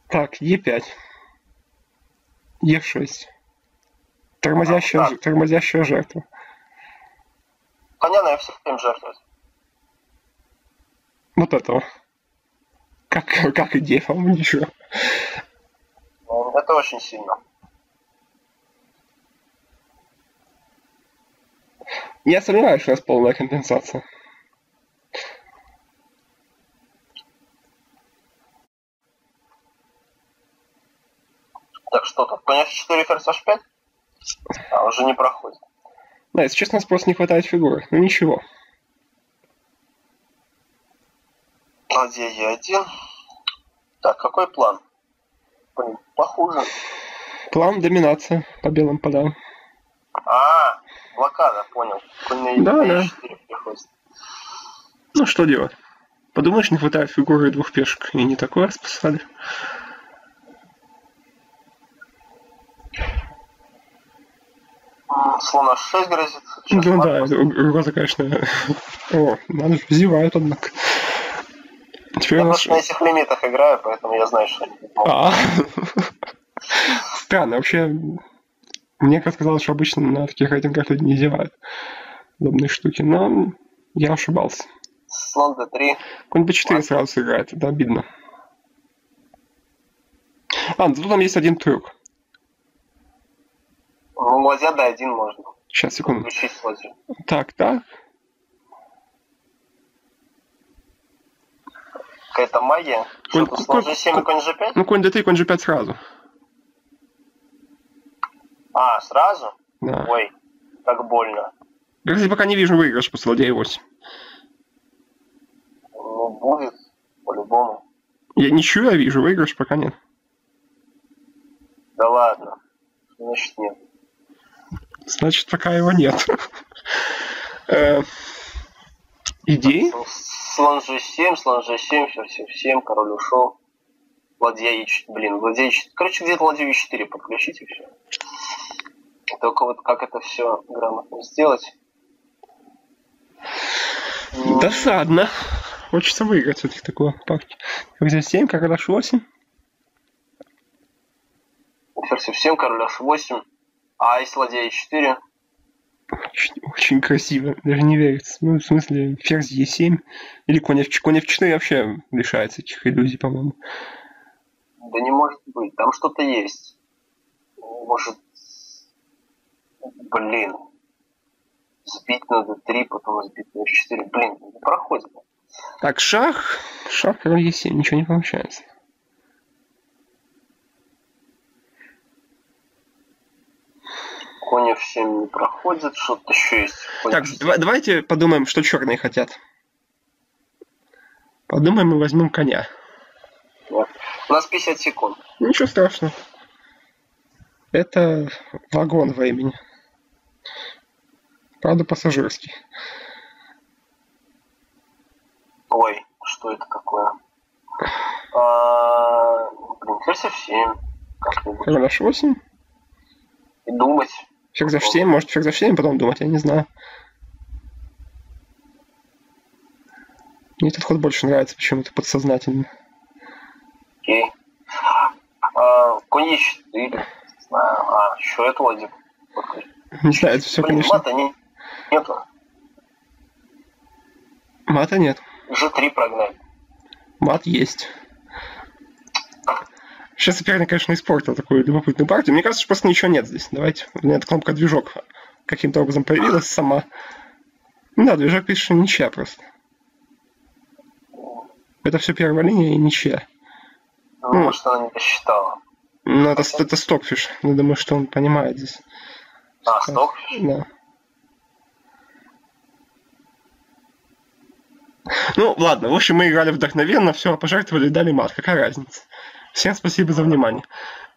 Так, Е5. Е6. Тормозящая жертва. Коня на F7 жертвовать. Вот этого. Как идея, по-моему, ничего. Это очень сильно. Я сомневаюсь, что у нас полная компенсация. Так что тут? Конь F4, ферзь H5? А, уже не проходит. Да, если честно, у нас просто не хватает фигуры. Ну ничего. Ладья Е1. Так, какой план? Блин, похуже. План доминация по белым полям. А, блокада, понял. Конь на E4 приходит. Ну что делать? Подумаешь, не хватает фигуры двух пешек. И не такое расписали. Слон H6 грозит. Ну да, угроза, конечно. О, надо же, зевают, однако. Я просто на этих лимитах играю, поэтому я знаю, что они Странно, вообще, мне казалось, что обычно на таких рейтингах люди не зевают подобные штуки, но я ошибался. Слон D3. Конь B4 сразу сыграет, это обидно. А, зато там есть один трюк. Ну, ладья D1 можно. Сейчас, секунду. Включить ладью. Так. Какая-то магия. Что-то слон G7 и конь G5? Ну, конь D3, конь G5 сразу. А, сразу? Да. Ой, так больно. Я пока не вижу выигрыш после ладья E8. Ну, будет, по-любому. Ничего я вижу, выигрыш пока нет. Да ладно. Значит, нет. Значит, пока его нет. Идеи? Слон G7, ферзь F7, король ушел. Ладья E4, ладья E4. Короче, где-то ладью E4 подключить и все. Только вот как это все грамотно сделать. Досадно. Хочется выиграть все-таки такую партию. Ферзь 7, король H8. Ферзь F7, король H8. А если ладья E4? Очень красиво, даже не верится. Ну, в смысле, ферзь E7 или конь F4 вообще лишается этих иллюзий, по-моему. Да не может быть, там что-то есть. Может, сбить на D3, потом сбить на F4. Не проходит. Так, шах, король E7, ничего не получается. Конь F7 не проходит, что-то еще есть. Так, давайте подумаем, что черные хотят. Подумаем и возьмем коня. Нет. У нас 50 секунд. Ничего страшного. Это вагон времени. Правда, пассажирский. Ой, что это такое? Ферзь F7. Король H8. И думать. Ферзь H7, может ферзь H7, потом думать, я не знаю. Мне этот ход больше нравится почему-то подсознательно. Окей. Конь E4. Не знаю. Еще это ладья. Не знаю, это все, конечно. Мата нету. Мата нет. G3 прогнали. Мат есть. Сейчас соперник, конечно, испортил такую любопытную партию. Мне кажется, что просто ничего нет здесь. Давайте. У меня эта кнопка движок каким-то образом появилась сама. Да, движок пишет, что ничья просто. Это все первая линия и ничья. Может, она не посчитала. Ну, это Stockfish. Я думаю, что он понимает здесь. Stockfish? Да. Ну, ладно. В общем, мы играли вдохновенно, все пожертвовали, дали мат. Какая разница? Всем спасибо за внимание.